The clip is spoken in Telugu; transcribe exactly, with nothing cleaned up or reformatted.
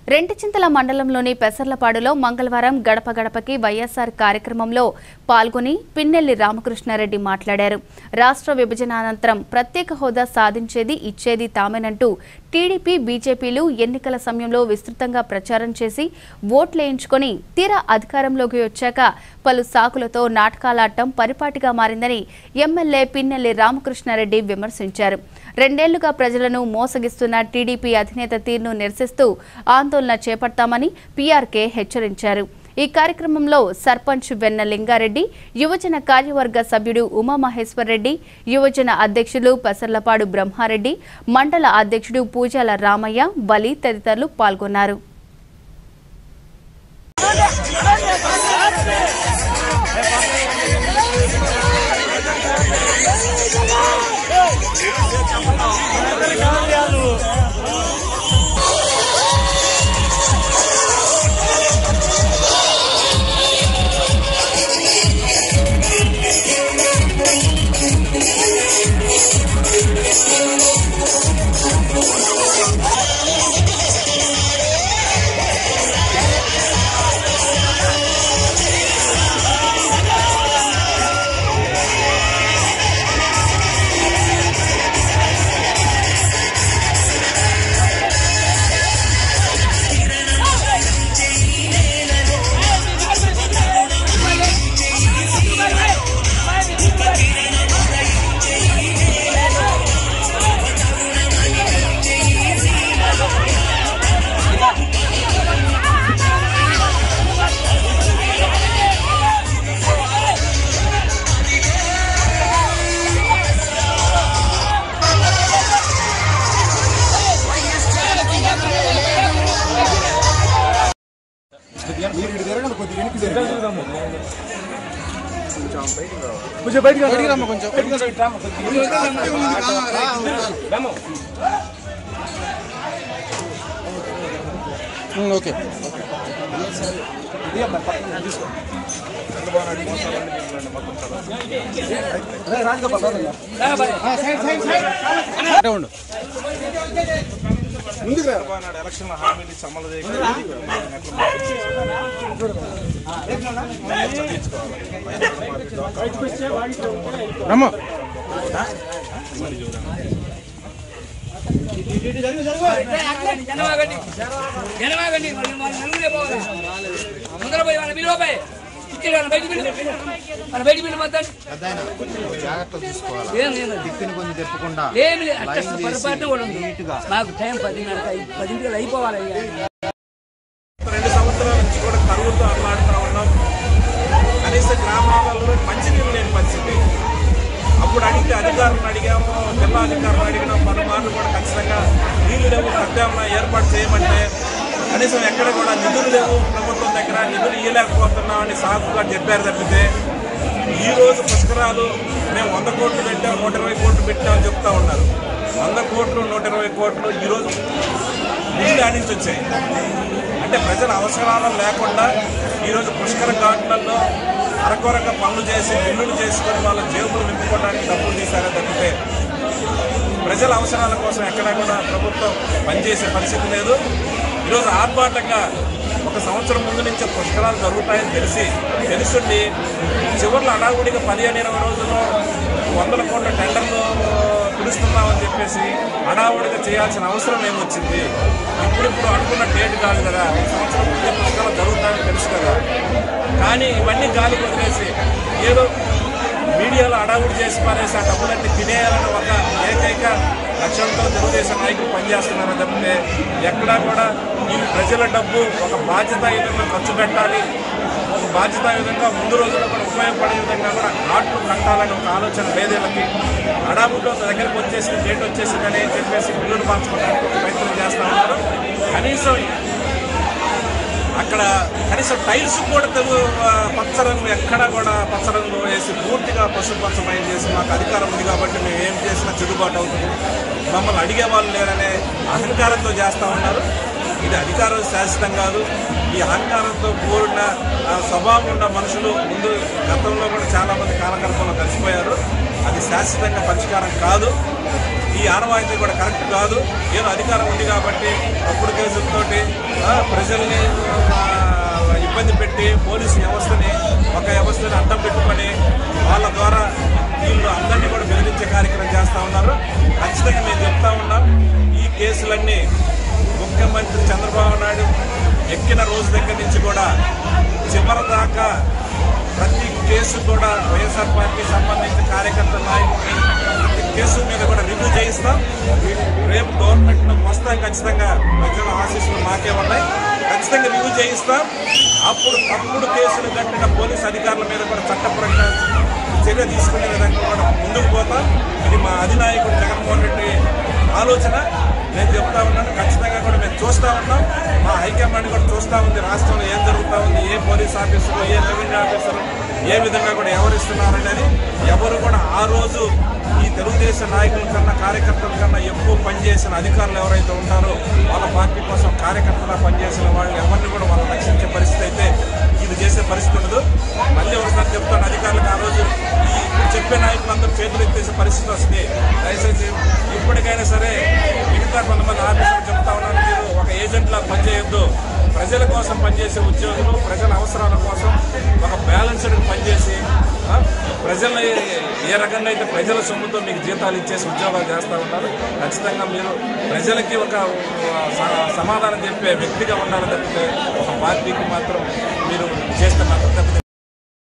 రెంటిచింతల మండలంలోని పెసర్లపాడులో మంగళవారం గడప గడపకి వైఎస్ఆర్ కార్యక్రమంలో పాల్గొని పిన్నెల్లి రామకృష్ణారెడ్డి మాట్లాడారు. రాష్ట్ర విభజన అనంతరం ప్రత్యేక హోదా సాధించేది ఇచ్చేది తామేనంటూ టీడీపీ బీజేపీలు ఎన్నికల సమయంలో విస్తృతంగా ప్రచారం చేసి ఓట్లేయించుకొని తీరా అధికారంలోకి వచ్చాక పలు సాకులతో నాటకాలాడటం పరిపాటిగా మారిందని ఎమ్మెల్యే పిన్నెల్లి రామకృష్ణారెడ్డి విమర్శించారు. రెండేళ్లుగా ప్రజలను మోసగిస్తున్న టీడీపీ అధినేత తీరును నిరసిస్తూ ఆందోళన చేపడతామని పీఆర్కే హెచ్చరించారు. ఈ కార్యక్రమంలో సర్పంచ్ వెన్న లింగారెడ్డి, యువజన కార్యవర్గ సభ్యుడు ఉమామహేశ్వర్ రెడ్డి, యువజన అధ్యక్షులు పెసర్లపాడు బ్రహ్మారెడ్డి, మండల అధ్యక్షుడు పూజాల రామయ్య, బలి తదితరులు పాల్గొన్నారు. కొంచెం బయటికి బయటికి రమ్మ కొంచెం ఓకే ఉండు ఎలక్షన్ హామీలు అమలు రమ్మ జాగ్రత్తలు తీసుకోవాలి. దిక్కుని కొంచెం తెప్పకుండా మాకు టైం పదిన్నర పదింటికి అయిపోవాలి. రెండు సంవత్సరాల నుంచి కూడా కరువుతో అల్లాడుతూ ఉన్నాం. కనీస గ్రామాలలో మంచినీళ్ళు లేని పరిస్థితి. అప్పుడు అడిగితే అధికారులను అడిగాము, జిల్లా అధికారులు అడిగినాం, పలుమార్లు కూడా ఖచ్చితంగా నీళ్లు లేవు, ప్రత్యామ్నాయ ఏర్పాటు చేయమంటే కనీసం ఎక్కడ కూడా నిధులు లేవు, ప్రభుత్వం దగ్గర నిధులు ఇవ్వలేకపోతున్నామని సాకుగా చెప్పారు తప్పితే ఈ రోజు పుష్కరాలు మేము వంద కోట్లు పెట్టాం, నూట ఇరవై కోట్లు పెట్టామని చెప్తా ఉన్నారు. వంద కోట్లు నూట ఇరవై కోట్లు ఈరోజు నిధులు ఆడించి వచ్చాయి. అంటే ప్రజల అవసరాలు లేకుండా ఈరోజు పుష్కర ఘాట్లలో అరకొరక పనులు చేసి బిల్లులు చేసుకొని వాళ్ళ జేబులు నింపుకోవడానికి డబ్బులు తీశారే తప్పితే ప్రజల అవసరాల కోసం ఎక్కడా కూడా ప్రభుత్వం పనిచేసే పరిస్థితి లేదు. ఈరోజు ఆర్భాటంగా ఒక సంవత్సరం ముందు నుంచే పుష్కరాలు జరుగుతాయని తెలిసి తెలుసుండి చివరిలో అడావుడిగా పదిహేను ఇరవై రోజుల్లో వందల కోట్ల టెండర్లు పిలుస్తున్నామని చెప్పేసి అడావుడిగా చేయాల్సిన అవసరం ఏమొచ్చింది? ఇప్పుడిప్పుడు అనుకున్న డేట్ కాదు కదా, సంవత్సరం ముందే పుష్కరాలు జరుగుతాయని తెలుసు కదా. కానీ ఇవన్నీ గాలి వదిలేసి ఏదో మీడియాలో అడావుడి చేసి పారేసి ఆ డబ్బులన్నీ తినేయాలని ఒక ఏకైక లక్ష్యంతో తెలుగుదేశం నాయకులు పనిచేస్తున్నారు తప్పితే ఎక్కడా కూడా ఈ ప్రజల డబ్బు ఒక బాధ్యతాయుతంగా ఖర్చు పెట్టాలి, ఒక బాధ్యతాయుతంగా ముందు రోజుల్లో కూడా ఉపయోగపడే విధంగా కూడా ఆటలు కట్టాలని ఒక ఆలోచన లేదేళ్ళకి. అడావుడిలో దగ్గరికి వచ్చేసి డేట్ వచ్చేసిందని చెప్పేసి బిల్లులు మార్చుకోవడానికి ఒక ప్రయత్నం చేస్తూ ఉన్నారు. కనీసం అక్కడ కనీసం టైల్స్ కూడా తెలుగు పచ్చరంగు ఎక్కడా కూడా పచ్చరంగు వేసి పూర్తిగా పశుపచ్చమయం చేసి మాకు అధికారం ఉంది కాబట్టి మేము ఏం చేసినా చెడుబాటు అవుతుంది, మమ్మల్ని అడిగే వాళ్ళు లేరనే అహంకారంతో చేస్తూ ఉన్నారు. ఇది అధికారం శాశ్వతం కాదు. ఈ అహంకారంతో కూడిన స్వభావం ఉన్న మనుషులు ముందు గతంలో కూడా చాలామంది కాలగర్భంలో కలిసిపోయారు. అది శాశ్వతంగా పరిష్కారం కాదు. ఈ ఆనవాయితీ కూడా కరెక్ట్ కాదు. ఏదో అధికారం ఉంది కాబట్టి తప్పుడు కేసులతోటి ప్రజల్ని ఇబ్బంది పెట్టి పోలీసు వ్యవస్థని ఒక వ్యవస్థని అడ్డం పెట్టుకొని వాళ్ళ ద్వారా వీళ్ళు అందరినీ కూడా బెదిరించే కార్యక్రమం చేస్తూ ఉన్నారు. ఖచ్చితంగా మేము చెప్తా ఉన్నాం, ఈ కేసులన్నీ ముఖ్యమంత్రి చంద్రబాబు నాయుడు ఎక్కిన రోజు దగ్గర నుంచి కూడా చివరి దాకా ప్రతి కేసు కూడా వైఎస్ఆర్ పార్టీకి సంబంధించిన కార్యకర్త నాయకుడిని ప్రతి కేసు మీద కూడా రివ్యూ చేయిస్తాం. రేపు గవర్నమెంట్ వస్తాం, ఖచ్చితంగా ప్రజల ఆశీస్సులు మాకే ఉన్నాయి, ఖచ్చితంగా రివ్యూ చేయిస్తాం. అప్పుడు తప్పుడు కేసులు కట్టిన పోలీసు అధికారుల మీద కూడా చట్టపరంగా చర్య తీసుకునే విధంగా కూడా ముందుకు పోతాం. ఇది మా అధినాయకుడు జగన్మోహన్ రెడ్డి ఆలోచన. నేను చెప్తా ఉన్నాను, ఖచ్చితంగా కూడా మేము చూస్తూ ఉన్నాం, మా హైకమాండ్ కూడా చూస్తూ ఉంది రాష్ట్రంలో ఏం జరుగుతూ ఉంది, ఏ పోలీస్ ఆఫీసరు ఏ రెవెన్యూ ఆఫీసరు ఏ విధంగా కూడా ఎవరిస్తున్నారనేది. ఎవరు కూడా ఆ రోజు ఈ తెలుగుదేశం నాయకుల కన్నా కార్యకర్తల కన్నా ఎక్కువ పనిచేసిన అధికారులు ఎవరైతే ఉంటారో వాళ్ళ పార్టీ కోసం కార్యకర్తలా పనిచేసిన వాళ్ళు ఎవరిని కూడా వాళ్ళు రక్షించే పరిస్థితి అయితే ఇది చేసే పరిస్థితి ఉండదు. మళ్ళీ ఒకసారి చెప్తాను, అధికారులకు ఆ రోజు ఈ చెప్పే నాయకులందరూ చేతులు ఎత్తేసే పరిస్థితి వస్తుంది. దయచేసి ఇప్పటికైనా సరే మిగతా కొంతమంది ఆఫీసర్లు చెప్తా ఉన్నారు, మీరు ఒక ఏజెంట్లా పనిచేయొద్దు, ప్రజల కోసం పనిచేసే ఉద్యోగులు ప్రజల అవసరాల కోసం ఒక బ్యాలెన్స్డ్ పనిచేసి ప్రజల్ని ఏ రకంగా అయితే ప్రజల సొమ్ముతో మీకు జీతాలు ఇచ్చేసి ఉద్యోగాలు చేస్తూ ఉంటారు. ఖచ్చితంగా మీరు ప్రజలకి ఒక సమాధానం చెప్పే వ్యక్తిగా ఉండాలి తప్పితే ఒక పార్టీకి మాత్రం మీరు చేస్తున్నారు.